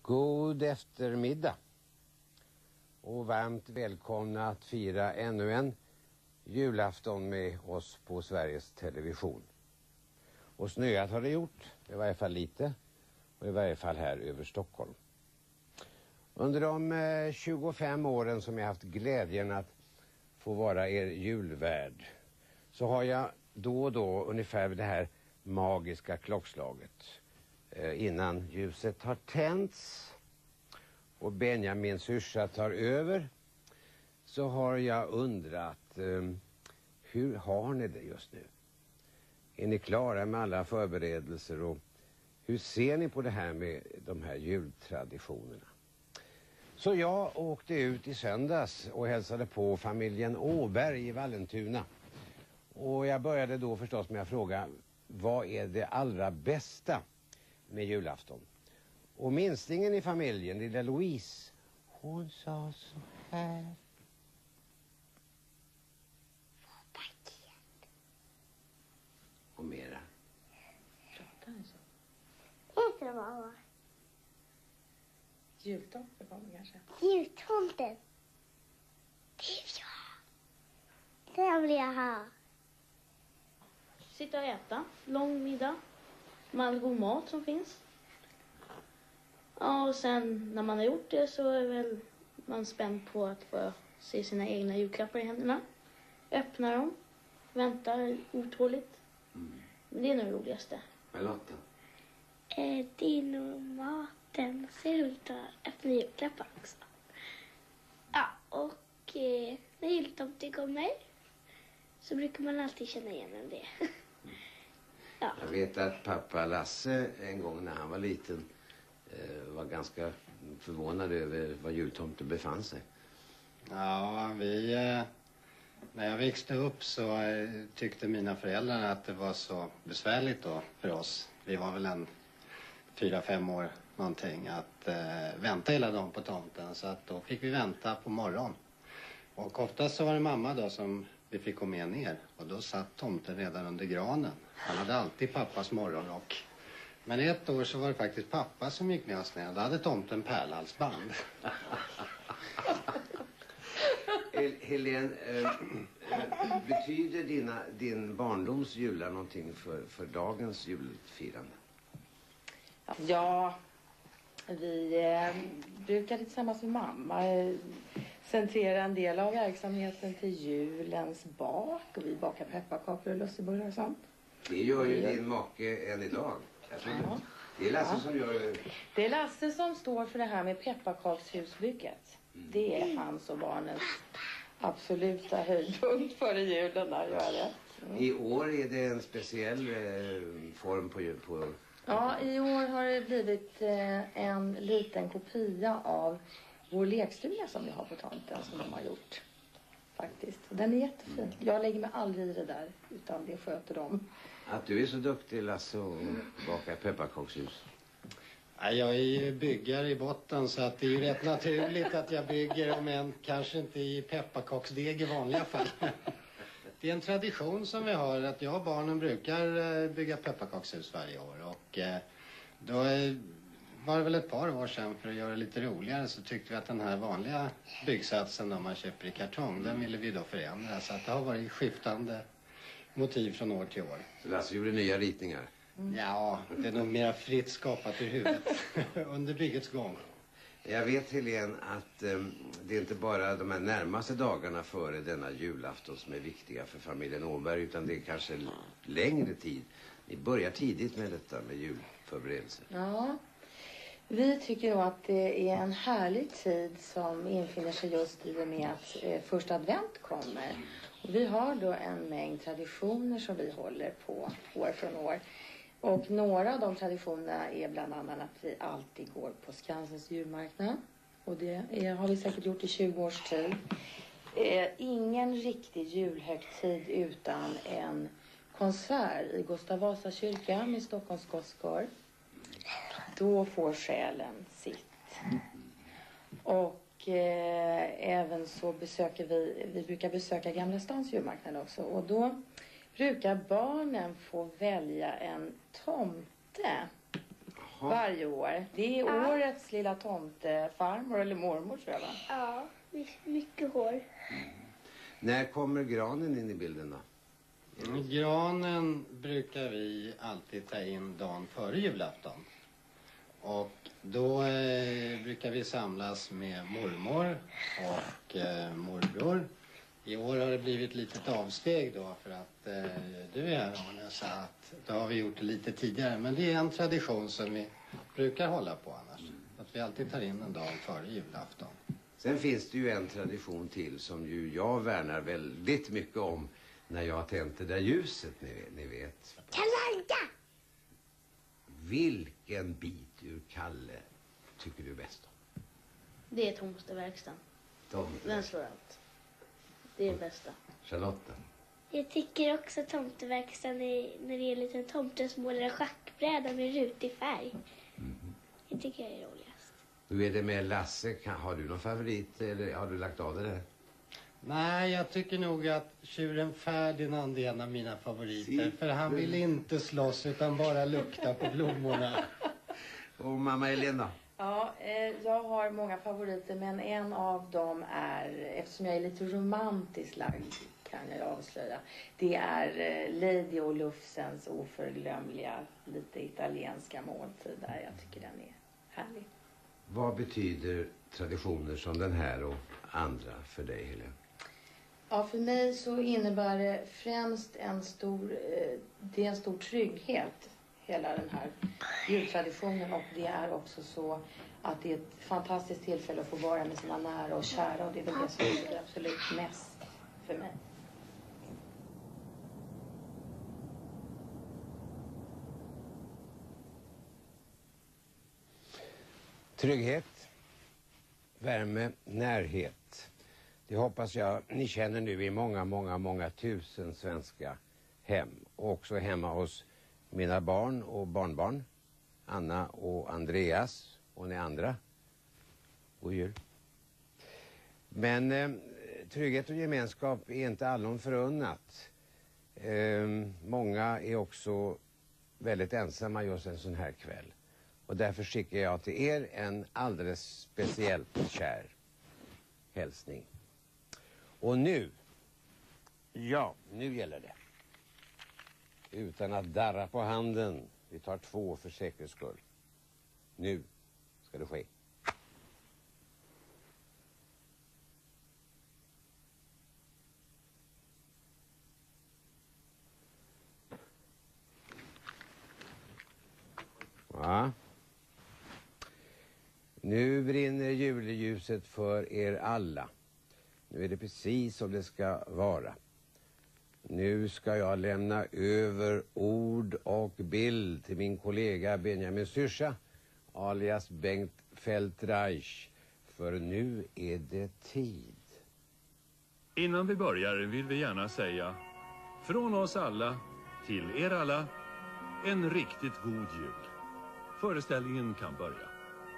God eftermiddag och varmt välkomna att fira ännu en julafton med oss på Sveriges Television. Och snöat har det gjort, i varje fall lite, och i varje fall här över Stockholm. Under de 25 åren som jag haft glädjen att få vara er julvärd så har jag då och då ungefär det här magiska klockslaget innan ljuset har tänts och Benjamins syrsa tar över, så har jag undrat hur har ni det just nu? Är ni klara med alla förberedelser och hur ser ni på det här med de här jultraditionerna? Så jag åkte ut i söndags och hälsade på familjen Åberg i Vallentuna. Och jag började då förstås med att fråga, vad är det allra bästa med julafton? Och minstingen i familjen, lilla Louise, hon sa så här. Och mera? Pratar ni så? Inte mamma. Jultomten kommer kanske? Jultomten. Den vill jag ha. Sitta och äta, lång middag, med all god mat som finns. Ja, och sen när man har gjort det så är väl man spänd på att få se sina egna julklappar i händerna. Öppna dem, väntar otåligt. Men det är nog det roligaste. Vad Lotta? Det är nog maten. Så är det roligt att öppna julklappar också. Ja, och när jultomten kommer så brukar man alltid känna igen det. Ja. Jag vet att pappa Lasse en gång när han var liten var ganska förvånad över var jultomten befann sig. Ja, när jag växte upp så tyckte mina föräldrar att det var så besvärligt då för oss. Vi var väl en 4-5 år någonting att vänta hela dagen på tomten, så att då fick vi vänta på morgon. Och oftast så var det mamma då som vi fick gå med ner, och då satt tomten redan under granen. Han hade alltid pappas morgonrock. Men ett år så var det faktiskt pappa som gick med oss ner. Då hade tomten pärlhalsband. Helene, betyder din barndoms jular någonting för dagens julfirande? Ja, vi brukade tillsammans med mamma centrera en del av verksamheten till julens bak. Och vi bakar pepparkakor och lussebullar och sånt. Det gör ju din make än idag. Ja. Det är Lasse som gör det. Det är Lasse som står för det här med pepparkakshusbygget. Det är hans och barnens absoluta höjdpunkt före julen att göra det. I år är det en speciell form på... Ja, i år har det blivit en liten kopia av vår lekstuga som vi har på tomten som de har gjort. Faktiskt. Den är jättefin. Jag lägger mig aldrig i det där, utan det sköter de. Att du är så duktig, Lasse, och bakar pepparkakshus. Ja, jag är ju byggare i botten, så att det är ju rätt naturligt att jag bygger, men kanske inte i pepparkaksdeg i vanliga fall. Det är en tradition som vi har att jag och barnen brukar bygga pepparkakshus varje år. Och då var det väl ett par år sedan, för att göra det lite roligare, så tyckte vi att den här vanliga byggsatsen som man köper i kartong, den ville vi då förändra. Så att det har varit skiftande motiv från år till år. Så Lasse gjorde nya ritningar? Ja, det är nog mer fritt skapat i huvudet under byggets gång. Jag vet, Helene, att det är inte bara de här närmaste dagarna före denna julafton som är viktiga för familjen Åberg, utan det är kanske längre tid. Ni börjar tidigt med detta med julförberedelser. Ja, vi tycker då att det är en härlig tid som infinner sig just i och med att första advent kommer. Och vi har då en mängd traditioner som vi håller på år från år. Och några av de traditionerna är bland annat att vi alltid går på Skansens julmarknad. Och det har vi säkert gjort i 20 års tid. Ingen riktig julhögtid utan en konsert i Gustav Vasa kyrka med Stockholms Gospel. Då får själen sitt. Och även så besöker vi brukar besöka Gamla stans julmarknad också. Och då brukar barnen få välja en tomte. varje år. Det är årets lilla tomtefarmor eller mormor, tror jag, va? Ja, mycket hår. När kommer granen in i bilden då? Granen brukar vi alltid ta in dagen före julafton. Och då brukar vi samlas med mormor och morbror. I år har det blivit ett litet avsteg då för att du är här, Arne, så att då har vi gjort det lite tidigare. Men det är en tradition som vi brukar hålla på annars. Att vi alltid tar in en dag före julafton. Sen finns det ju en tradition till som ju jag värnar väldigt mycket om när jag tänt det där ljuset, ni vet. Kalanka! Vilken bit ur Kalle tycker du bäst om? Det är tomteverkstan. Den slår allt. Det är det bästa. Charlotta? Jag tycker också tomteverkstan när det är en liten tomte som målar en schackbräda med rutig färg. Det tycker jag är roligast. Hur är det med Lasse? Har du någon favorit eller har du lagt av det där? Nej, jag tycker nog att tjuren Ferdinand är en av mina favoriter. För han vill inte slåss utan bara lukta på blommorna. Och mamma Elena? Ja, jag har många favoriter, men en av dem är, eftersom jag är lite romantiskt lagd kan jag avslöja, det är Lady och Lufsens oförglömliga, lite italienska måltid där. Jag tycker den är härlig. Vad betyder traditioner som den här och andra för dig, Helene? Ja, för mig så innebär det främst det är en stor trygghet, hela den här jultraditionen, och det är också så att det är ett fantastiskt tillfälle att få vara med sina nära och kära, och det är väl det som betyder absolut mest för mig. Trygghet, värme, närhet. Det hoppas jag ni känner nu i många tusen svenska hem. Och också hemma hos mina barn och barnbarn. Anna och Andreas och ni andra. God jul. Men trygghet och gemenskap är inte allom förunnat. Många är också väldigt ensamma just en sån här kväll. Och därför skickar jag till er en alldeles speciellt kär hälsning. Och nu gäller det. Utan att darra på handen. Vi tar 2 för säkerhets skull. Nu ska det ske. Ja. Nu brinner juleljuset för er alla. Nu är det precis som det ska vara. Nu ska jag lämna över ord och bild till min kollega Benjamin Syrsa, alias Bengt Feldreich. För nu är det tid. Innan vi börjar vill vi gärna säga från oss alla till er alla en riktigt god jul. Föreställningen kan börja.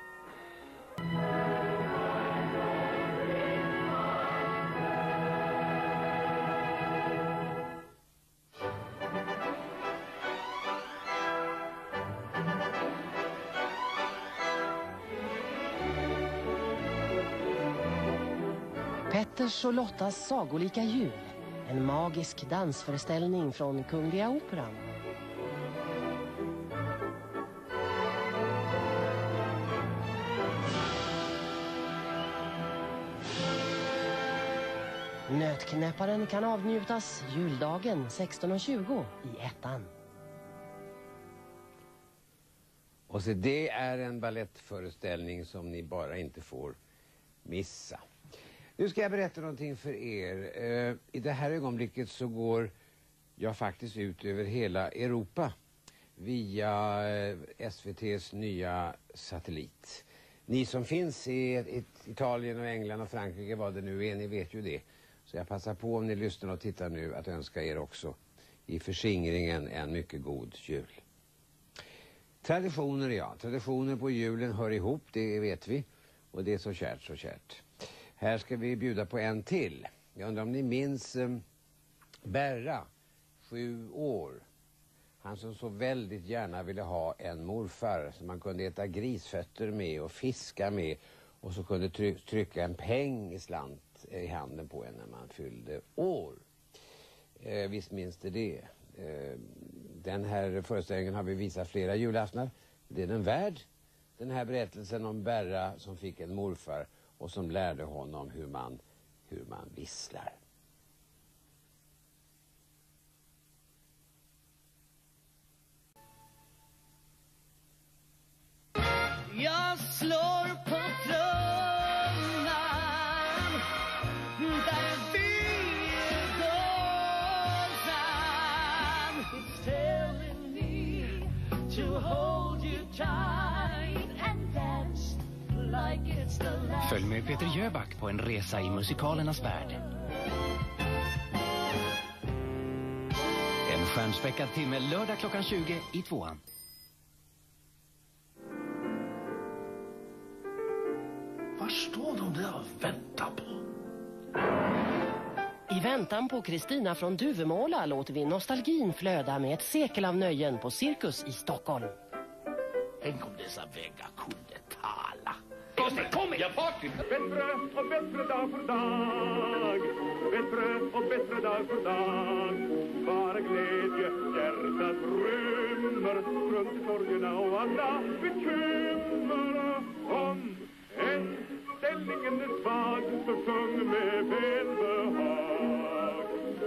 Petters och Lottas sagolika jul. En magisk dansföreställning från Kungliga Operan. Nötknäpparen kan avnjutas juldagen 16:20 i ettan. Och så det är en ballettföreställning som ni bara inte får missa. Nu ska jag berätta någonting för er. I det här ögonblicket så går jag faktiskt ut över hela Europa via SVT:s nya satellit. Ni som finns i Italien och England och Frankrike, vad det nu är, ni vet ju det. Så jag passar på om ni lyssnar och tittar nu att önska er också i förskingringen en mycket god jul. Traditioner, ja. Traditioner på julen hör ihop, det vet vi. Och det är så kärt, så kärt. Här ska vi bjuda på en till. Jag undrar om ni minns Berra, 7 år. Han som så väldigt gärna ville ha en morfar som man kunde äta grisfötter med och fiska med och så kunde trycka en peng i slant i handen på en när man fyllde år. Visst minns det. Den här föreställningen har vi visat flera julaftnar. Det är den värd. Den här berättelsen om Berra som fick en morfar och som lärde honom hur man visslar. Jag slår på trumman där vildåsan. It's telling me to hold you tight and dance like it's the last. Följ med Peter Jöback på en resa i musikalernas värld. En stjärnspäckad timme lördag klockan 20 i 2:an. Vad står de där och väntar på? I väntan på Kristina från Duvemåla låter vi nostalgin flöda med ett sekel av nöjen på Cirkus i Stockholm. Tänk om dessa väggar kunde tala. Kom igen, party! Bättre och bättre dag för dag. Bättre och bättre dag för dag. Bara glädje, hjärtat rymmer runt i torgerna och alla bekymmer om en ställningen är svag så sjung med välbehag.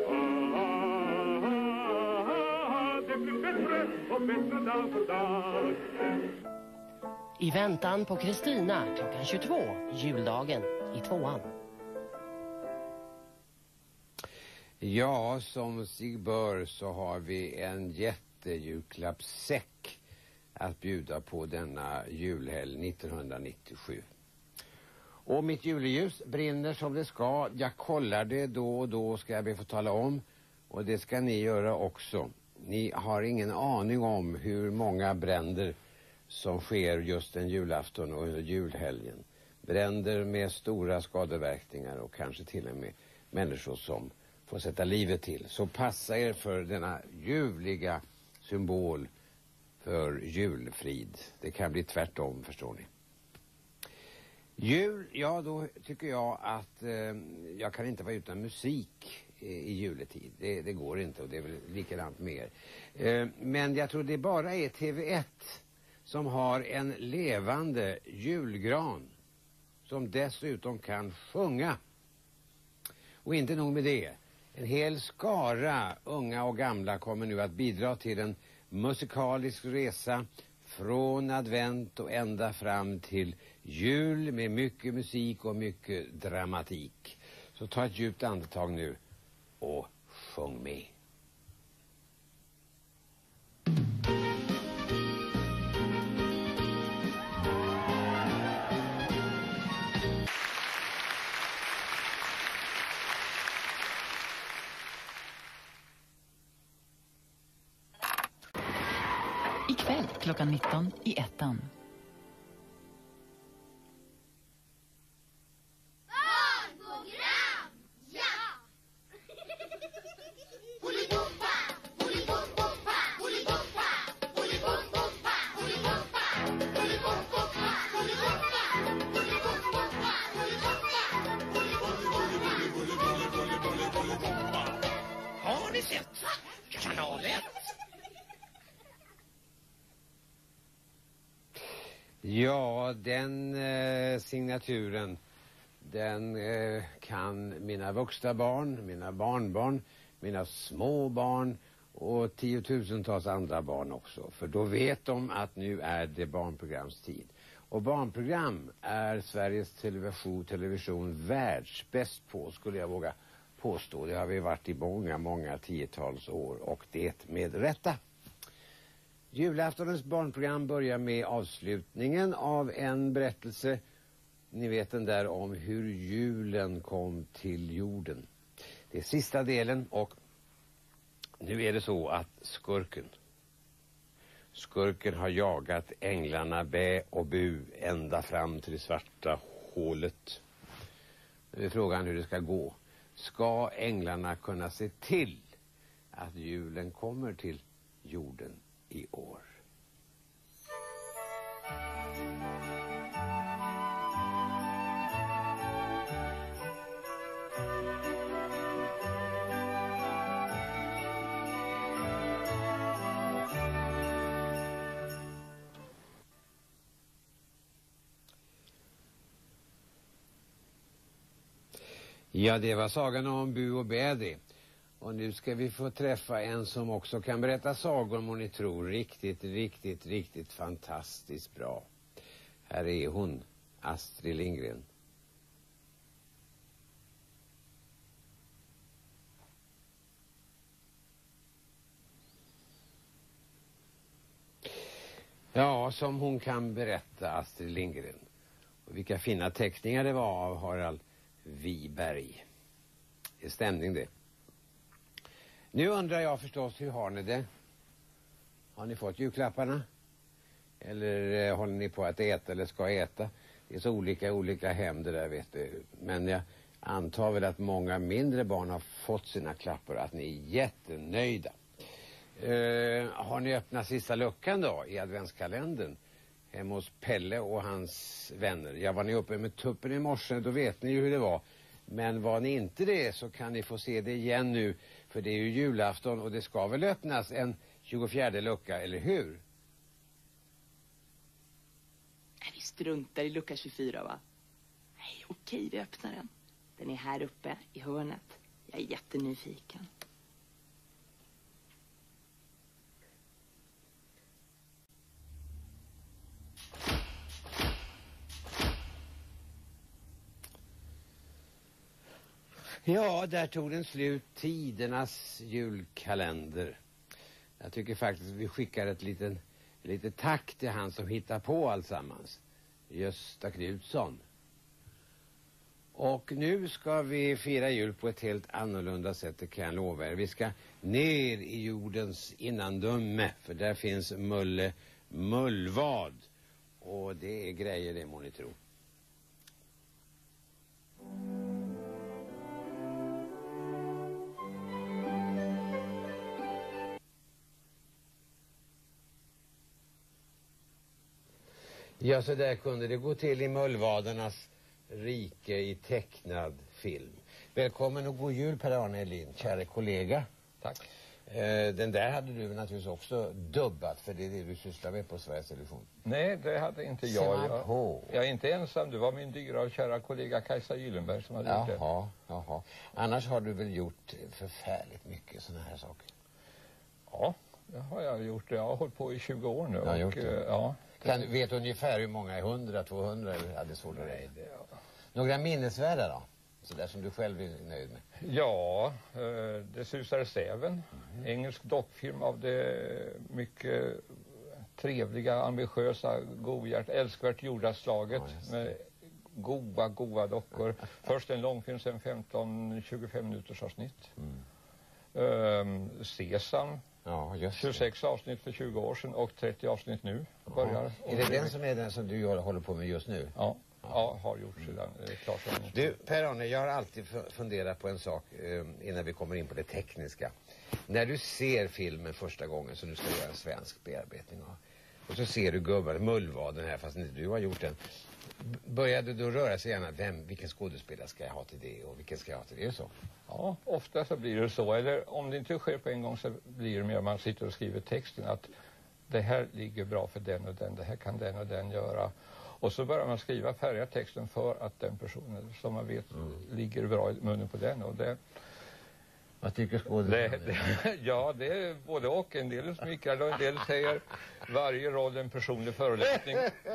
Det blir bättre och bättre dag för dag. I väntan på Kristina klockan 22, juldagen i 2:an. Ja, som sig bör så har vi en jättejulklappssäck att bjuda på denna julhelg 1997. Och mitt juleljus brinner som det ska. Jag kollar det då och då, ska jag be få tala om. Och det ska ni göra också. Ni har ingen aning om hur många bränder som sker just en julafton och under julhelgen. Bränder med stora skadeverkningar och kanske till och med människor som får sätta livet till. Så passa er för denna ljuvliga symbol för julfrid. Det kan bli tvärtom, förstår ni. Jul, ja då tycker jag att jag kan inte vara utan musik i juletid. Det går inte och det är väl likadant med er. Men jag tror det bara är TV1 som har en levande julgran som dessutom kan sjunga. Och inte nog med det. En hel skara unga och gamla kommer nu att bidra till en musikalisk resa från advent och ända fram till jul med mycket musik och mycket dramatik. Så ta ett djupt andetag nu och sjung med. Ikväll klockan 19 i 1:an. Barnprogram! Ja! Polibompa! Polibompa! Polibompa! Polibompa! Polibompa! Polibompa! Polibompa! Polibompa! Har ni sett? Kanal 1. Ja, den signaturen, den kan mina vuxna barn, mina barnbarn, mina små barn och tiotusentals andra barn också. För då vet de att nu är det barnprogramstid. Och barnprogram är Sveriges television världsbäst på, skulle jag våga påstå. Det har vi varit i många tiotals år och det med rätta. Julaftonens barnprogram börjar med avslutningen av en berättelse. Ni vet den där om hur julen kom till jorden. Det är sista delen och nu är det så att skurken har jagat änglarna bä och bu ända fram till det svarta hålet. Nu är frågan hur det ska gå. Ska änglarna kunna se till att julen kommer till jorden i år. Ja, det var sagan om Bu och Bädi. Och nu ska vi få träffa en som också kan berätta sagor, om ni tror. Riktigt fantastiskt bra. Här är hon, Astrid Lindgren. Ja, som hon kan berätta, Astrid Lindgren. Och vilka fina teckningar det var av Harald Wiberg. Det är stämning det. Nu undrar jag förstås, hur har ni det? Har ni fått julklapparna? Eller håller ni på att äta eller ska äta? Det är så olika hem det där, vet du. Men jag antar väl att många mindre barn har fått sina klappar och att ni är jättenöjda. Har ni öppnat sista luckan då i adventskalendern? Hemma hos Pelle och hans vänner. Ja, var ni uppe med tuppen i morse, då vet ni ju hur det var. Men var ni inte det så kan ni få se det igen nu. För det är ju julafton och det ska väl öppnas en 24:e lucka, eller hur? Vi struntar i lucka 24, va? Nej, okej, vi öppnar den. Den är här uppe i hörnet. Jag är jättenyfiken. Ja, där tog den slut, tidernas julkalender. Jag tycker faktiskt vi skickar ett litet tack till han som hittar på allsammans. Gösta Knutsson. Och nu ska vi fira jul på ett helt annorlunda sätt, det kan jag lova er. Vi ska ner i jordens innandöme, för där finns Mullvad. Och det är grejer, det må ni tro. Ja, så där kunde det gå till i Mullvadernas rike i tecknad film. Välkommen och god jul, Per-Arne Elin, kära kollega. Tack. Den där hade du naturligtvis också dubbat, för det är det du sysslar med på Sveriges Television. Nej, det hade inte jag. Jag är inte ensam, det var min dyra och kära kollega Kajsa Gyllenberg som hade gjort det. Jaha. Annars har du väl gjort förfärligt mycket såna här saker? Ja, det har jag gjort. Jag har hållit på i 20 år nu. Ja, gjort det. Ja. Vet ungefär hur många är 100, 200 eller hade svårt att räkna? Några minnesvärda då? Så där som du själv är nöjd med? Ja, Det susar säven. Engelsk dockfilm av det mycket trevliga, ambitiösa, älskvärt jordaslaget med goda dockor. Först en långfilm, sen 15-25 minuters avsnitt. Sesam. Ja, 26 avsnitt för 20 år sedan och 30 avsnitt nu börjar. Är det den som du håller på med just nu? Ja, har gjort sedan. Du, Per-Arne, jag har alltid funderat på en sak innan vi kommer in på det tekniska. När du ser filmen första gången, så nu ska göra en svensk bearbetning av, och så ser du gubbar, Mullvaden här, fast inte du har gjort den. Började du röra sig gärna, vilken skådespelare ska jag ha till det och vilken ska jag ha till det, och så? Ja, ofta så blir det så. Eller om det inte sker på en gång så blir det mer man sitter och skriver texten att det här ligger bra för den och den, det här kan den och den göra. Och så börjar man skriva färdiga texten för att den personen som man vet ligger bra i munnen på den. Och det, vad tycker skådespelaren? Ja, det är både och. En del smickrar och en del säger varje roll en personlig föreläsning.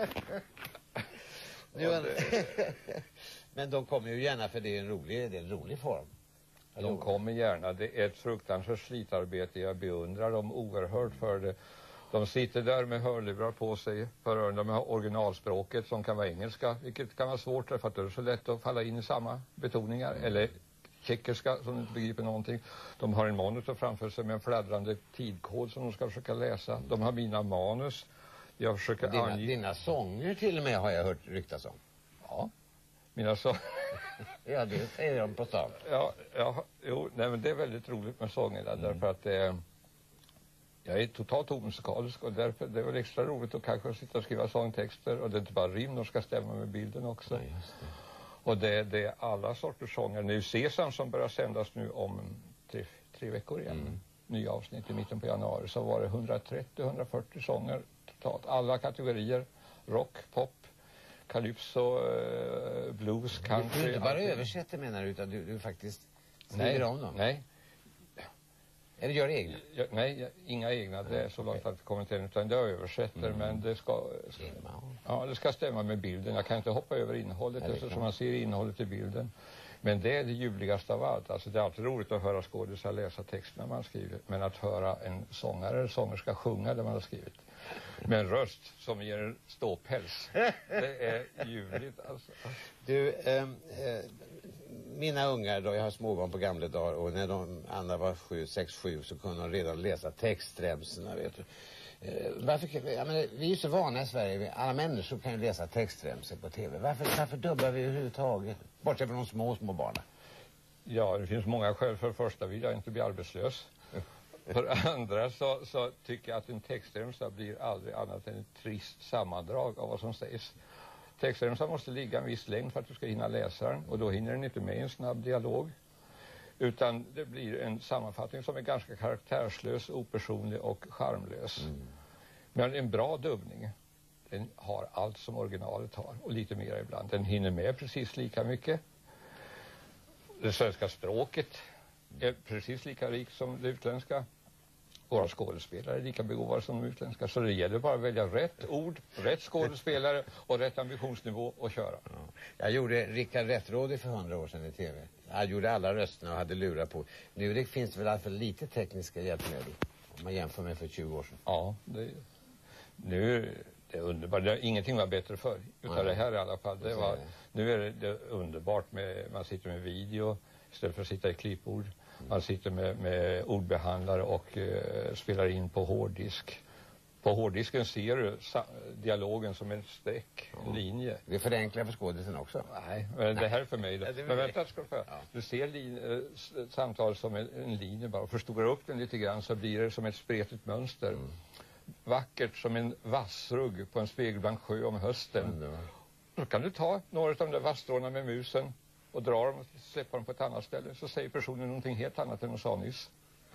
Men de kommer ju gärna, för det är en rolig form. De kommer gärna. Det är ett fruktansvärt slitarbete. Jag beundrar dem oerhört för det. De sitter där med hörlurar på sig för öronen med originalspråket som kan vara engelska, vilket kan vara svårt för att det är så lätt att falla in i samma betoningar. Eller tjeckiska som inte begriper någonting. De har en monitor framför sig med en fladdrande tidkod som de ska försöka läsa. De har mina manus. Jag försöker dina sånger till och med har jag hört ryktas om. Ja, mina sånger. Ja, det säger de på stan. Men det är väldigt roligt med sångerna därför att Jag är totalt omusikalisk och därför det är väl extra roligt att kanske sitta och skriva sångtexter och det är inte bara rim, de ska stämma med bilden också. Ja, just det. Och det är alla sorters sånger. Nu Sesam som börjar sändas nu om tre veckor igen. Nya avsnitt i mitten på januari, så var det 130-140 sånger totalt. Alla kategorier, rock, pop, calypso, blues, country. Du inte bara översätter menar du, utan du faktiskt skriver om dem? Nej. Eller gör det egna? Nej, inga egna, det är så långt att kommentera, utan jag översätter, men det ska stämma med bilden. Jag kan inte hoppa över innehållet eftersom man ser innehållet i bilden. Men det är det ljuvligaste av allt. Alltså det är alltid roligt att höra skådespelare läsa texterna man skriver. Men att höra en sångare eller sångerska sjunga det man har skrivit. Med en röst som ger en ståpäls. Det är ljuvligt alltså. Du, mina ungar då, jag har småbarn på gamla dagar. Och när de andra var 6-7 så kunde de redan läsa textremsorna, vet du. Vi är ju så vana i Sverige, alla människor kan ju läsa textremsor på tv. Varför dubbar vi överhuvudtaget? Bortsett från de små barnen. Ja, det finns många skäl. För det första vill jag inte bli arbetslös. För andra så tycker jag att en textremsa blir aldrig annat än ett trist sammandrag av vad som sägs. Textremsan måste ligga en viss längd för att du ska hinna läsa den. Och då hinner den inte med en snabb dialog. Utan det blir en sammanfattning som är ganska karaktärslös, opersonlig och charmlös. Men en bra dubbning, den har allt som originalet har. Och lite mer ibland. Den hinner med precis lika mycket. Det svenska språket är precis lika rikt som det utländska. Våra skådespelare är lika begåvade som de utländska. Så det gäller bara att välja rätt ord, rätt skådespelare och rätt ambitionsnivå och köra. Ja. Jag gjorde Rickard Rättrådig för 100 år sedan i tv. Jag gjorde alla rösterna och hade lurat på. Nu det finns väl alltså lite tekniska hjälpmedel om man jämför med för 20 år sedan. Ja, nu det är underbart. Ingenting var bättre förr. Utan det här i alla fall. Nu är det underbart med, man sitter med video istället för att sitta i klippord. Man sitter med ordbehandlare och spelar in på hårddisk. På hårddisken ser du dialogen som en streck, en linje. Det förenklar för skådisen också. Nej, men det här är för mig. Men vänta, ska du Du ser samtal som en linje bara. Förstorar upp den lite grann så blir det som ett spretigt mönster. Vackert som en vassrugg på en spegelblank sjö om hösten. Då kan du ta några av de där vassstråna med musen och dra dem och släppa dem på ett annat ställe. Så säger personen någonting helt annat än hon sa nyss.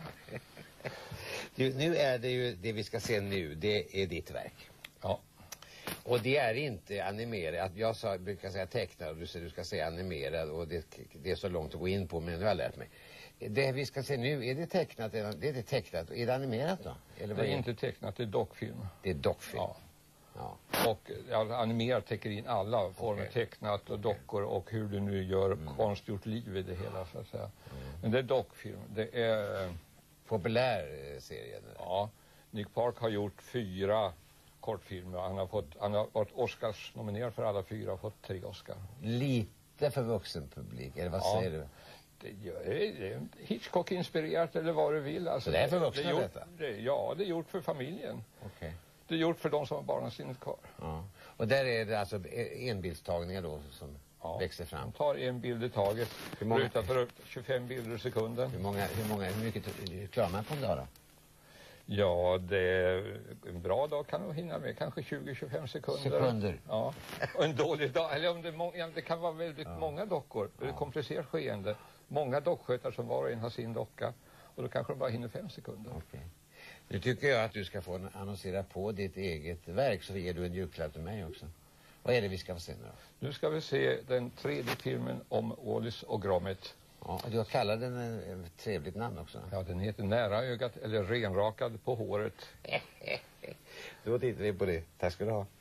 Nu är det ju det vi ska se nu, det är ditt verk. Ja. Och det är inte animerat. Jag brukar säga tecknad och du ska säga animerad och det är så långt att gå in på, men nu har jag lärt mig. Det vi ska se nu, är det tecknat? Det är det tecknat. Är det animerat då? Eller det är inte tecknat, det är dockfilm. Det är dockfilm? Ja. Och animerat täcker in alla former, tecknat och dockor och hur du nu gör konstgjort liv i det hela så att säga. Men det är dockfilm, det är populär serie. Ja, Nick Park har gjort 4 kortfilmer. Han har varit Oscars nominerad för alla 4 och fått 3 Oscar. Lite för vuxenpublik, eller vad säger du? Det är Hitchcock-inspirerat eller vad du vill. Alltså, så det är för vuxna detta? Ja, det är gjort för familjen. Okay. Det är gjort för de som har barnasinnet kvar. Ja. Och där är det alltså enbildstagningar då som växer fram? Man tar en bild i taget. Rutar för upp 25 bilder i sekunden. Hur mycket klarar man på en dag då? Ja, en bra dag kan du hinna med kanske 20-25 sekunder. Ja. Och en dålig dag, eller om det kan vara väldigt många dockor. Det är ett komplicerat skeende. Många dockskötare som var och en har sin docka. Och då kanske de bara hinner 5 sekunder. Okay. Nu tycker jag att du ska få annonsera på ditt eget verk, så ger du en julklapp till mig också. Vad är det vi ska få se nu då? Nu ska vi se den 3:e filmen om Wallis och Gromit. Ja, du har kallat den ett trevligt namn också. Ja, den heter Nära ögat eller Renrakad på håret. Då tittar vi på det. Tack ska du ha.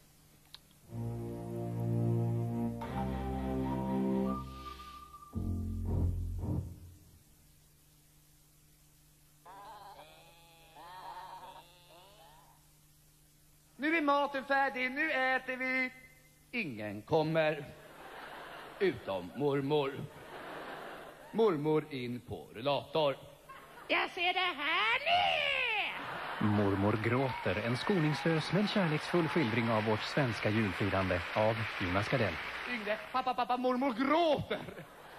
Nu är maten färdig, nu äter vi. Ingen kommer. Utom mormor. Mormor in på rullator. Jag ser det här nu! Mormor gråter, en skoningslös men kärleksfull skildring av vårt svenska julfirande av Jonas Gardell. Yngve, pappa, mormor gråter.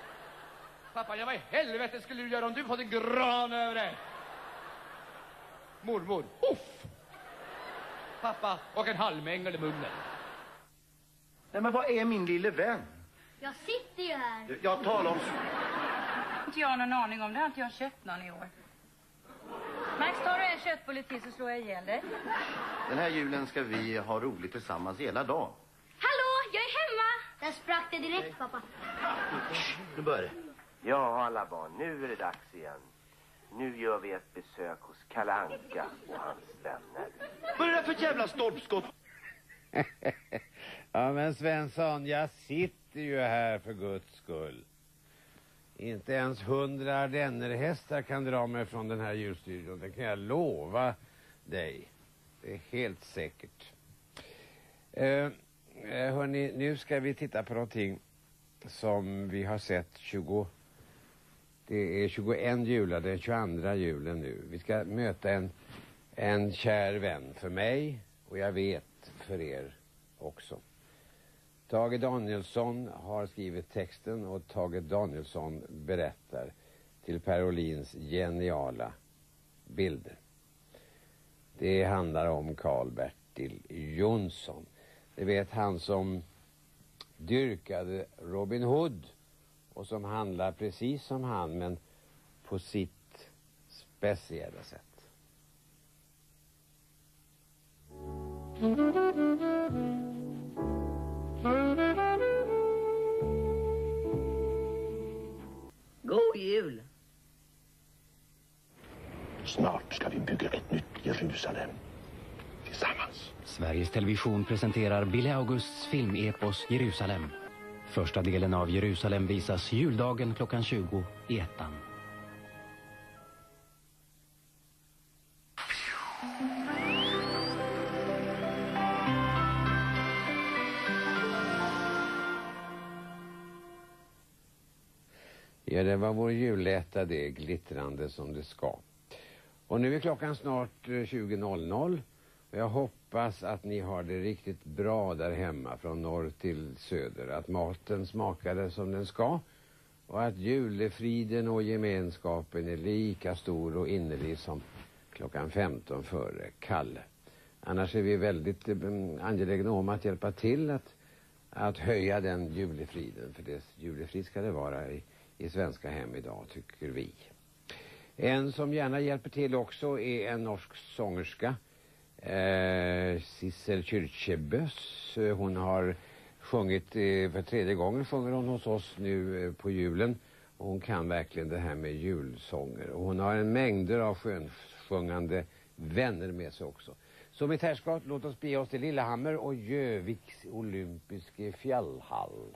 Pappa, vad i helvete skulle du göra om du fått en gran över dig? Mormor. Uff! Pappa och en halmängel i munnen. Nej, men vad är min lille vän? Jag sitter ju här. Jag talar om... Inte jag har någon aning om det. Har inte jag köpt någon i år. Max, tar du en köttbulle till så slår jag ihjäl dig. Den här julen ska vi ha roligt tillsammans hela dagen. Hallå, jag är hemma. Där sprack det direkt, pappa. Nu börjar det. Ja, alla barn, nu är det dags igen. Nu gör vi ett besök hos Kalle Anka och hans vänner. Vad är det för jävla stolpskott? Ja, men Svensson, jag sitter ju här för Guds skull. Inte ens 100 ardennerhästar kan dra mig från den här julstudion. Det kan jag lova dig. Det är helt säkert. Hörni, nu ska vi titta på någonting som vi har sett det är 21 jular, det är 22 julen nu. Vi ska möta en kär vän för mig och jag vet för er också. Tage Danielsson har skrivit texten och Tage Danielsson berättar till Per Olins geniala bilder. Det handlar om Karl-Bertil Jonsson. Det vet han som dyrkade Robin Hood och som handlar precis som han men på sitt speciella sätt. God jul! Snart ska vi bygga ett nytt Jerusalem. Tillsammans. Sveriges Television presenterar Billy Augusts filmepos Jerusalem. Första delen av Jerusalem visas juldagen klockan 20 i ettan. Ja, det var vår jullätta, det är glittrande som det ska. Och nu är klockan snart 20.00 och jag hoppas att ni har det riktigt bra där hemma från norr till söder. Att maten smakade som den ska och att julefriden och gemenskapen är lika stor och innerlig som klockan 15 före Kalle. Annars är vi väldigt angelägna om att hjälpa till att höja den julefriden, för det julefrid ska det vara i svenska hem idag, tycker vi. En som gärna hjälper till också är en norsk sångerska, Sissel Kyrkjebøs. Hon har sjungit för 3:e gången, sjunger hon hos oss nu på julen. Och hon kan verkligen det här med julsånger. Och hon har en mängder av skönsjungande vänner med sig också. Så med härskap, låt oss bege oss till Lillehammer och Göviks olympiske fjällhall.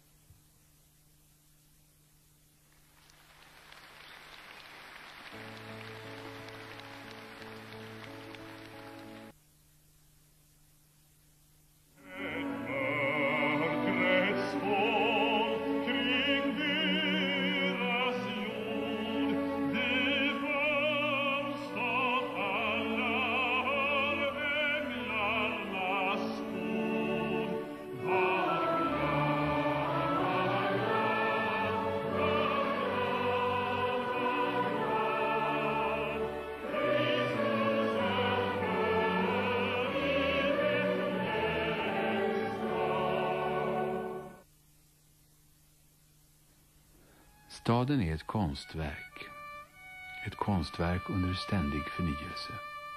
Staden är ett konstverk. Ett konstverk under ständig förnyelse.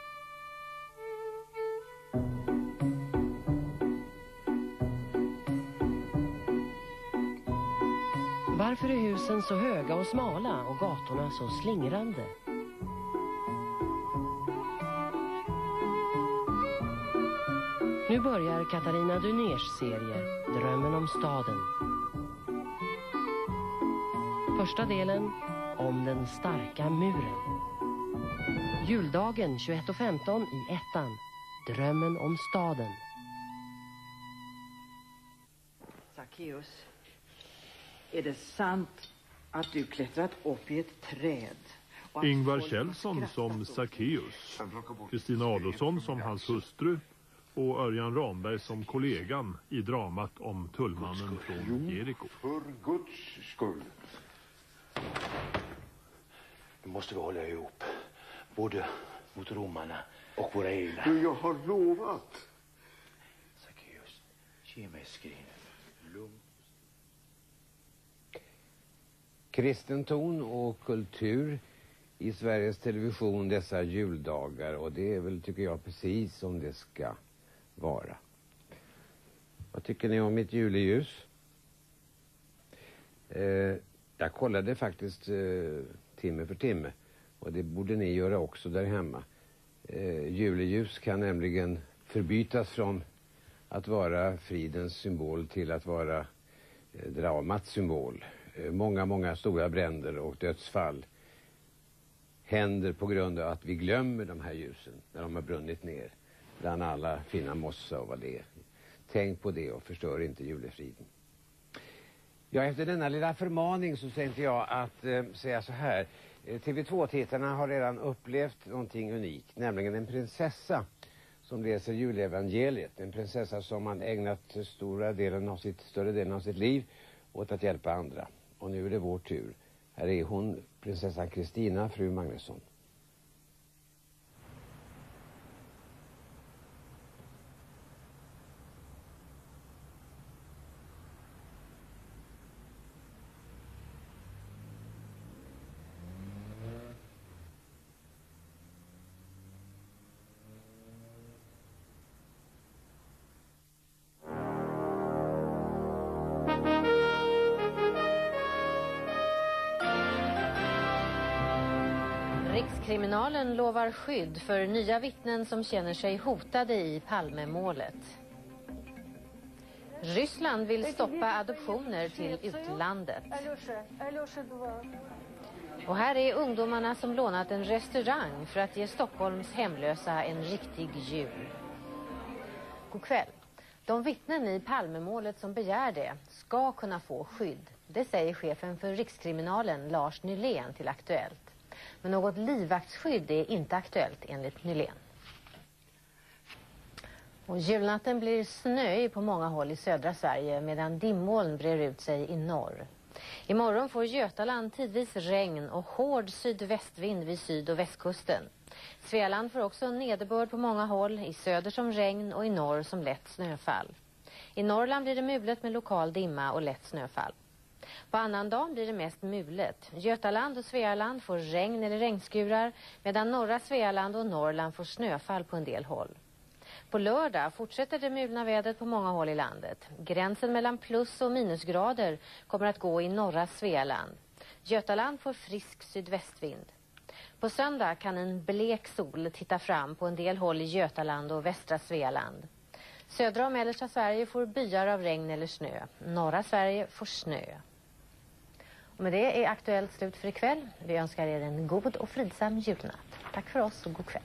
Varför är husen så höga och smala och gatorna så slingrande? Nu börjar Katarina Duners serie Drömmen om staden. Första delen om den starka muren. Juldagen 21:15 i ettan. Drömmen om staden. Sackeus, är det sant att du klättrat upp i ett träd? Ingvar Kjellson som Sackeus, Kristina Adolfsson som hans hustru och Örjan Ramberg som kollegan i dramat om tullmannen från Jeriko. För Guds skull. Nu måste vi hålla ihop. Både mot romarna och våra egna. Du, jag har lovat. Sackeus, ge mig skrinet. Lugn. Kristen ton och kultur i Sveriges Television dessa juldagar, och det är väl, tycker jag, precis som det ska vara. Vad tycker ni om mitt juleljus? Jag kollade faktiskt timme för timme, och det borde ni göra också där hemma. Juleljus kan nämligen förbytas från att vara fridens symbol till att vara dramats symbol. Många stora bränder och dödsfall händer på grund av att vi glömmer de här ljusen när de har brunnit ner bland alla fina mossa och vad det är. Tänk på det och förstör inte julefriden. Ja, efter denna lilla förmaning så tänkte jag att säga så här. TV2-tittarna har redan upplevt någonting unikt, nämligen en prinsessa som läser julevangeliet. En prinsessa som man ägnat större delen av sitt liv åt att hjälpa andra. Och nu är det vår tur. Här är hon, prinsessan Kristina, fru Magnusson. Rikskriminalen lovar skydd för nya vittnen som känner sig hotade i Palmemålet. Ryssland vill stoppa adoptioner till utlandet. Och här är ungdomarna som lånat en restaurang för att ge Stockholms hemlösa en riktig jul. God kväll. De vittnen i Palmemålet som begär det ska kunna få skydd. Det säger chefen för Rikskriminalen Lars Nylén till Aktuellt. Men något livvaktsskydd är inte aktuellt enligt Nylén. Och julnatten blir snöig på många håll i södra Sverige medan dimmoln brer ut sig i norr. Imorgon får Götaland tidvis regn och hård sydvästvind vid syd- och västkusten. Svealand får också nederbörd på många håll, i söder som regn och i norr som lätt snöfall. I Norrland blir det mulet med lokal dimma och lätt snöfall. På annandagen blir det mest mulet. Götaland och Svealand får regn eller regnskurar medan norra Svealand och Norrland får snöfall på en del håll. På lördag fortsätter det mulna vädret på många håll i landet. Gränsen mellan plus- och minusgrader kommer att gå i norra Svealand. Götaland får frisk sydvästvind. På söndag kan en blek sol titta fram på en del håll i Götaland och västra Svealand. Södra och mellersta Sverige får byar av regn eller snö. Norra Sverige får snö. Och med det är Aktuellt slut för ikväll. Vi önskar er en god och fridsam julnatt. Tack för oss och god kväll.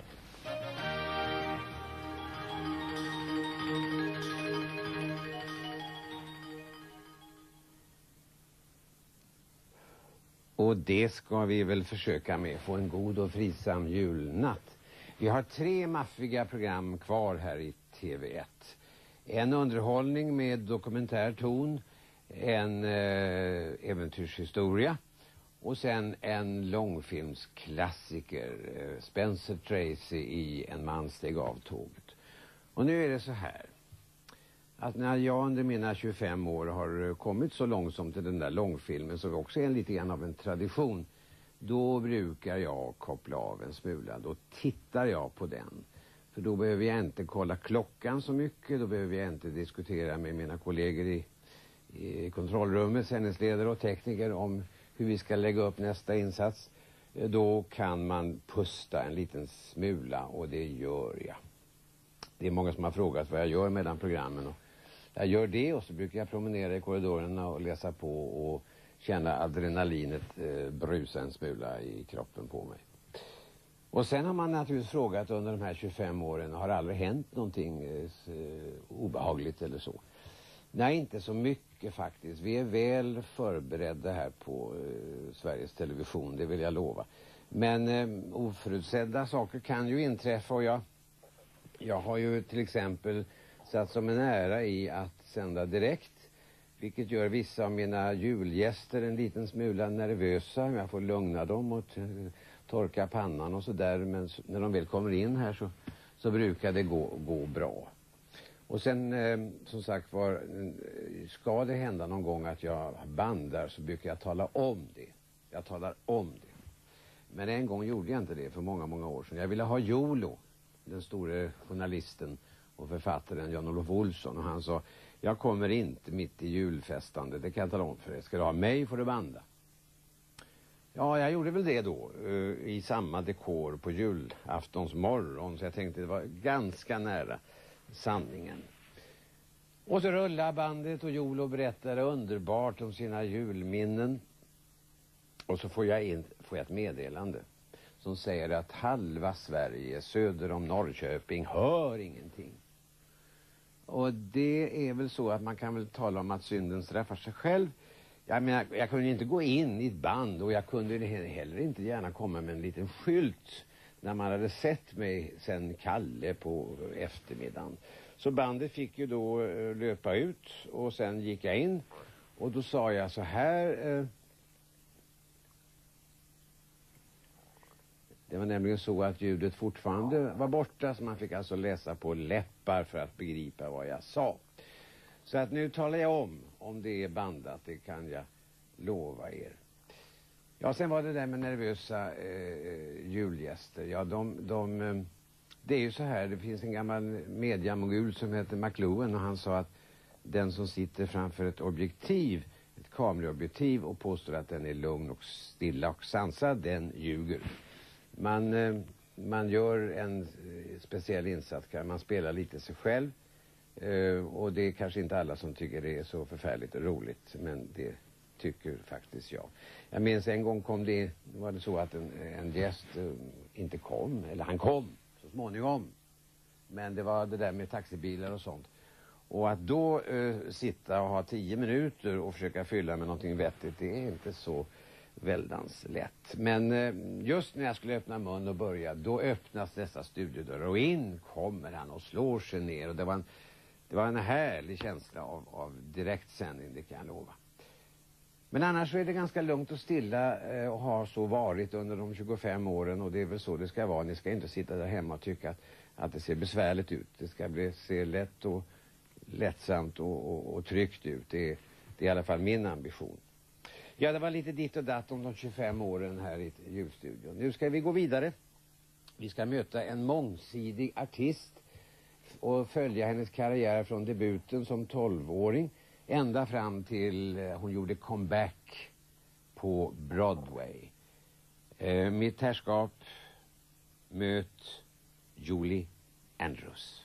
Och det ska vi väl försöka med, få en god och fridsam julnatt. Vi har 3 maffiga program kvar här i TV1. En underhållning med dokumentär ton, en äventyrshistoria och sen en långfilmsklassiker, Spencer Tracy i En man steg av tåget. Och nu är det så här att när jag under mina 25 år har kommit så långsamt till den där långfilmen, som också är lite grann av en tradition, då brukar jag koppla av en smula. Då tittar jag på den. För då behöver jag inte kolla klockan så mycket. Då behöver jag inte diskutera med mina kollegor i kontrollrummet, sändningsledare och tekniker om hur vi ska lägga upp nästa insats. Då kan man pusta en liten smula, och det gör jag. Det är många som har frågat vad jag gör mellan programmen, och jag gör det, och så brukar jag promenera i korridorerna och läsa på och känna adrenalinet brusa en smula i kroppen på mig. Och sen har man naturligtvis frågat under de här 25 åren, har det aldrig hänt någonting obehagligt eller så? Nej, inte så mycket faktiskt. Vi är väl förberedda här på Sveriges Television, det vill jag lova. Men oförutsedda saker kan ju inträffa, och jag har ju till exempel satt som en ära i att sända direkt, vilket gör vissa av mina julgäster en liten smula nervösa. Jag får lugna dem och torka pannan och så där. Men när de väl kommer in här så brukar det gå bra. Och sen som sagt ska det hända någon gång att jag bandar så brukar jag tala om det. Jag talar om det. Men en gång gjorde jag inte det för många år sedan. Jag ville ha Jolo, den store journalisten och författaren Jan-Olof Olsson. Och han sa, jag kommer inte mitt i julfestande, det kan jag tala om för dig. Ska du ha mig får du banda. Ja, jag gjorde väl det då i samma dekor på julaftons morgon. Så jag tänkte det var ganska nära sanningen. Och så rullar bandet och Jolo berättar underbart om sina julminnen. Och så får jag ett meddelande som säger att halva Sverige söder om Norrköping hör ingenting. Och det är väl så att man kan väl tala om att synden straffar sig själv. Jag menar, jag kunde inte gå in i ett band och jag kunde heller inte gärna komma med en liten skylt när man hade sett mig sen Kalle på eftermiddagen. Så bandet fick ju då löpa ut och sen gick jag in och då sa jag så här... Det var nämligen så att ljudet fortfarande var borta så man fick alltså läsa på läppar för att begripa vad jag sa. Så att nu talar jag om det är bandat, det kan jag lova er. Ja, sen var det där med nervösa julgäster. Ja, det är ju så här, det finns en gammal mediamogul som heter McLuhan och han sa att den som sitter framför ett objektiv, ett kameraobjektiv och påstår att den är lugn och stilla och sansad, den ljuger. Man gör en speciell insats, man spelar lite sig själv och det är kanske inte alla som tycker det är så förfärligt roligt, men det tycker faktiskt jag. Jag minns en gång var det så att en gäst inte kom, eller han kom så småningom, men det var det där med taxibilar och sånt. Och att då sitta och ha 10 minuter och försöka fylla med någonting vettigt, det är inte så väldans lätt. Men just när jag skulle öppna mun och börja, då öppnas dessa studiodörrar och in kommer han och slår sig ner. Och det var en härlig känsla av direktsändning, det kan jag lova. Men annars så är det ganska lugnt och stilla och har så varit under de 25 åren och det är väl så det ska vara. Ni ska inte sitta där hemma och tycka att det ser besvärligt ut. Det ska se lätt och lättsamt och tryggt ut. Det är i alla fall min ambition. Ja, det var lite ditt och datt om de 25 åren här i julstudion. Nu ska vi gå vidare. Vi ska möta en mångsidig artist och följa hennes karriär från debuten som 12-åring ända fram till hon gjorde comeback på Broadway. Mitt herrskap, möt Julie Andrews.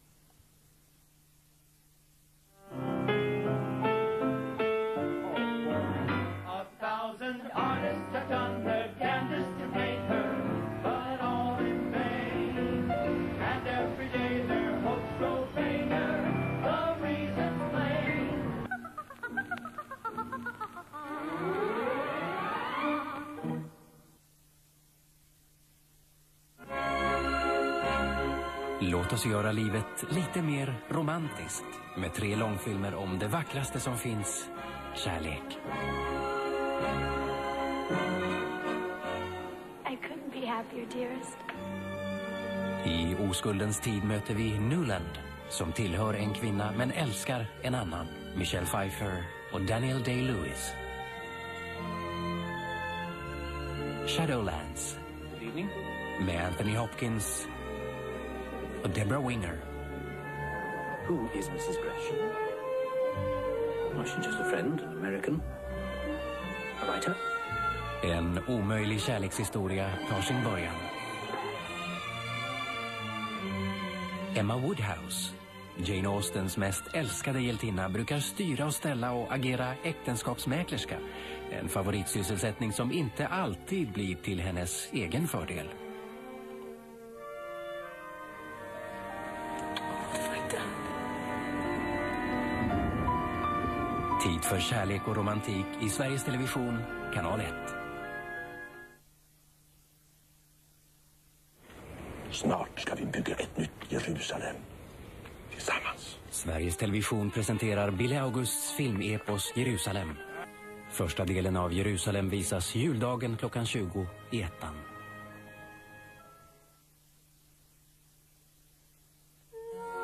Artists have done their damnedest to make her, but all in vain. And every day their hopes grow vainer, the reasons plain. Låt oss göra livet lite mer romantiskt med 3 långfilmer om det vackraste som finns, kärlek. I couldn't be happier, dearest. I oskuldens tid möter vi Newland, som tillhör en kvinna men älskar en annan, Michelle Pfeiffer och Daniel Day-Lewis. Shadowlands med Anthony Hopkins och Deborah Winger. Who is Mrs. Gresham? Well, she's just a friend, an American. A writer. En omöjlig kärlekshistoria tar sin början. Emma Woodhouse, Jane Austens mest älskade hjältinna, brukar styra och ställa och agera äktenskapsmäklerska. En favoritsysselsättning som inte alltid blir till hennes egen fördel. Tid för kärlek och romantik i Sveriges Television, kanal 1. Snart ska vi bygga ett nytt Jerusalem. Tillsammans. Sveriges Television presenterar Billy Augusts filmepos Jerusalem. Första delen av Jerusalem visas juldagen klockan 20 i 1:an.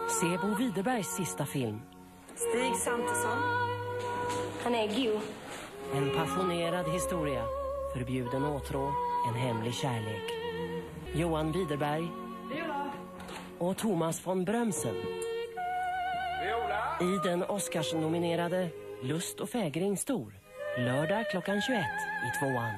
Se Bo Widerbergs sista film. Stig Santesson. Han är god. En passionerad historia. Förbjuden åtrå. En hemlig kärlek. Johan Widerberg. Och Thomas von Brömsen. I den Oscars-nominerade Lust och fägring stor. Lördag klockan 21 i 2:an.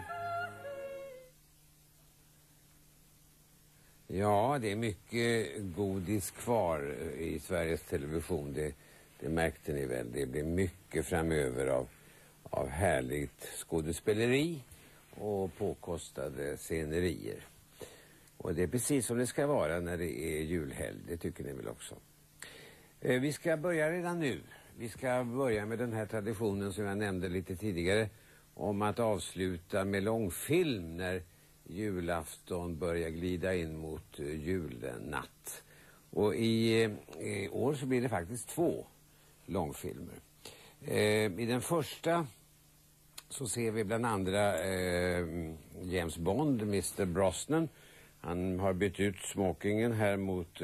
Ja, det är mycket godis kvar i Sveriges Television. Det märkte ni väl. Det blir mycket framöver av härligt skådespeleri och påkostade scenerier. Och det är precis som det ska vara när det är julhelg. Det tycker ni väl också. Vi ska börja redan nu. Vi ska börja med den här traditionen som jag nämnde lite tidigare. Om att avsluta med långfilm när julafton börjar glida in mot julnatt. Och i år så blir det faktiskt 2 långfilmer. I den första så ser vi bland andra James Bond, Mr. Brosnan. Han har bytt ut smokingen här mot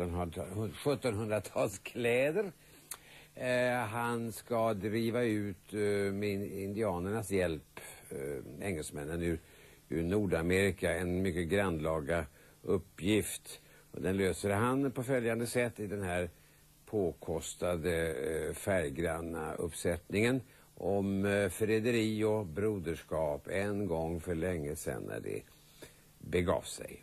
1700-talskläder. Han ska driva ut med indianernas hjälp engelsmännen ur Nordamerika. En mycket grannlaga uppgift. Och den löser han på följande sätt i den här påkostade färggranna uppsättningen om förräderi och broderskap en gång för länge sedan när det begav sig.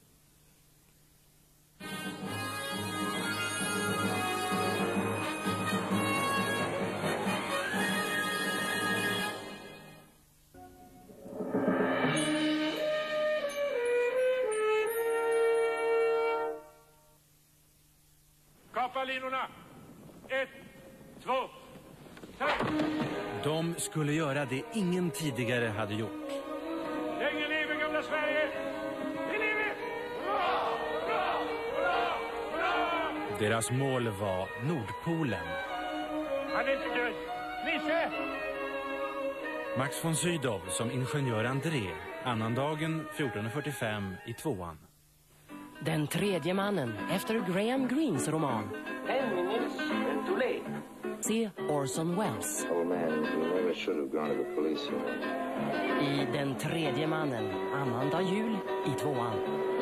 Kapa linorna. 1, 2, 3. De skulle göra det ingen tidigare hade gjort. Länge lever gamla Sverige! Vi lever! Hurra! Hurra! Hurra! Hurra! Deras mål var Nordpolen. Han är inte död. Nisse! Max von Sydow som ingenjör André. Annandagen 14:45 i 2:an. Den tredje mannen efter Graham Greens roman. 10 minutes and too late. Se Orson Welles. Old man, you never should have gone to the police. I Den tredje mannen, annandag jul i 2:an.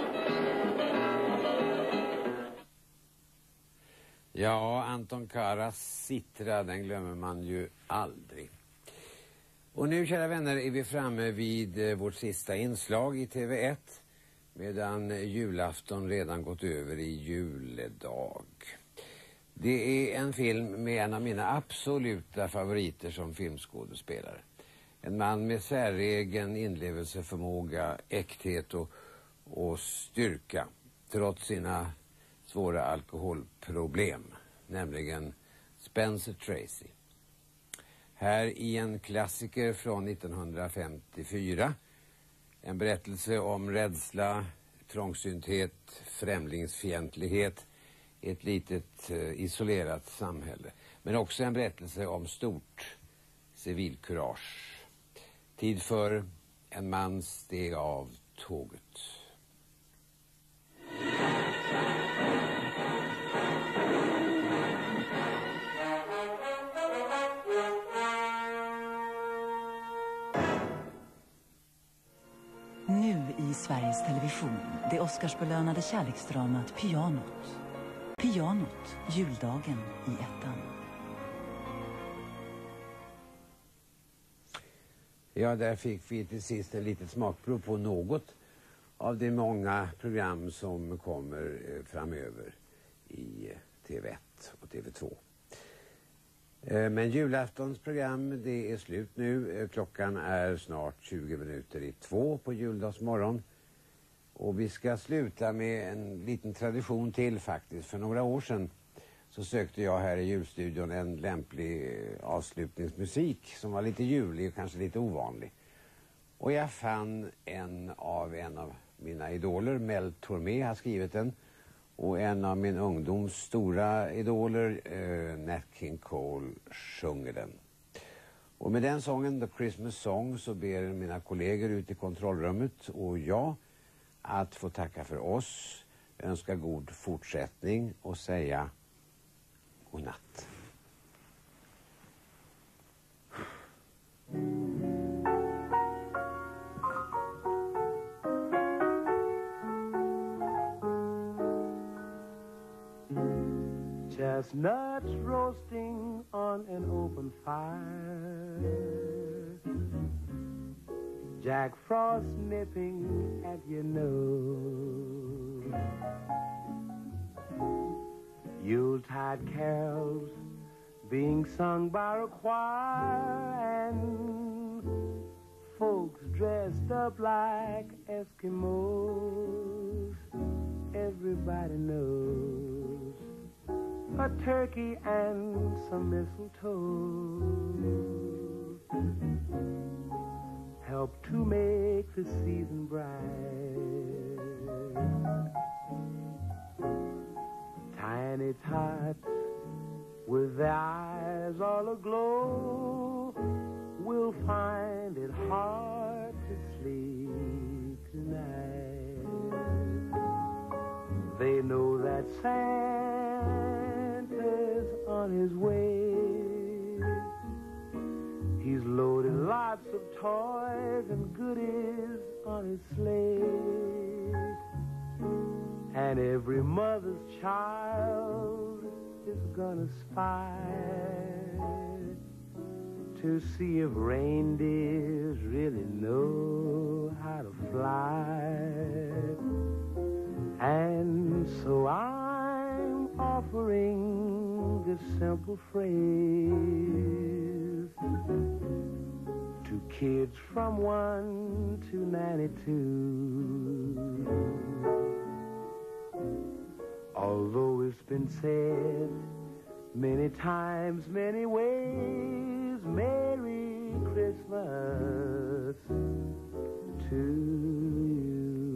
Ja, Anton Karas Citra, den glömmer man ju aldrig. Och nu, kära vänner, är vi framme vid vårt sista inslag i TV1. Medan julafton redan gått över i juledag. Det är en film med en av mina absoluta favoriter som filmskådespelare. En man med säregen inlevelseförmåga, äkthet och styrka. Trots sina svåra alkoholproblem. Nämligen Spencer Tracy. Här i en klassiker från 1954. En berättelse om rädsla, trångsynthet, främlingsfientlighet i ett litet isolerat samhälle. Men också en berättelse om stort civilkurage. Tid för en man steg av tåget. Nu i Sveriges Television, det Oscarsbelönade kärleksdramat Pianot. Pianot, juldagen i 1:an. Ja, där fick vi till sist en litet smakprov på något av de många program som kommer framöver i TV1 och TV2. Men julaftons program, det är slut nu. Klockan är snart 20 minuter i 2 på juldagsmorgon. Och vi ska sluta med en liten tradition till faktiskt. För några år sedan så sökte jag här i julstudion en lämplig avslutningsmusik som var lite julig och kanske lite ovanlig. Och jag fann en av mina idoler, Mel Tormé, har skrivit den. Och en av min ungdoms stora idoler, Nat King Cole, sjunger den. Och med den sången, The Christmas Song, så ber mina kollegor ut i kontrollrummet och jag att få tacka för oss, önska god fortsättning och säga Godnatt. Chestnuts roasting on an open fire, Jack Frost nipping at your nose, Yuletide carols being sung by a choir, and folks dressed up like Eskimos. Everybody knows a turkey and some mistletoe help to make the season bright. Tiny tots with their eyes all aglow will find it hard to sleep tonight. They know that Santa's on his way. He's loaded lots of toys and goodies on his sleigh. And every mother's child is gonna spy to see if reindeers really know how to fly. And so I'm offering this simple phrase to kids from 1 to 92. Although it's been said many times, many ways, Merry Christmas to you.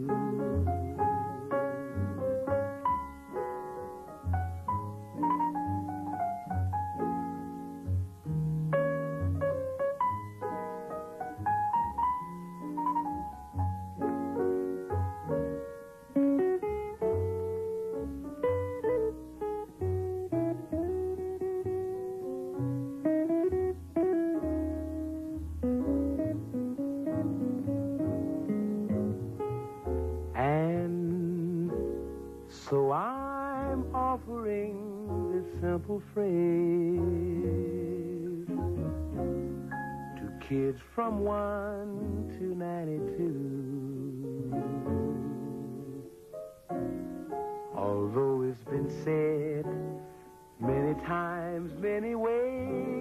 So I'm offering this simple phrase to kids from 1 to 92. Although it's been said many times, many ways,